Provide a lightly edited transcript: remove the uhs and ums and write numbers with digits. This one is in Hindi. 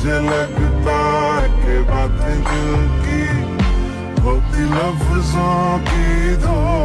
मुझे लगता है कि बातें दिल की होती लफ्जों की धो